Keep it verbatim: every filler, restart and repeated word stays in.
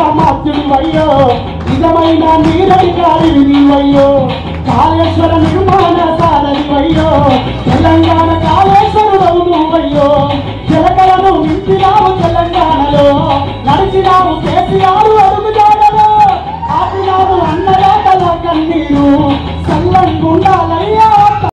మాత్యుడివయ్యో నిజమైన నీరడికారి నీవయ్యో కాళేశ్వర నిర్మాణ సారథివయ్యో తెలంగాణ కాళేశ్వరుడవు నువ్వయ్యో జలకలను నింపినావు తెలంగాణలో నడిచినావు కేసీఆర్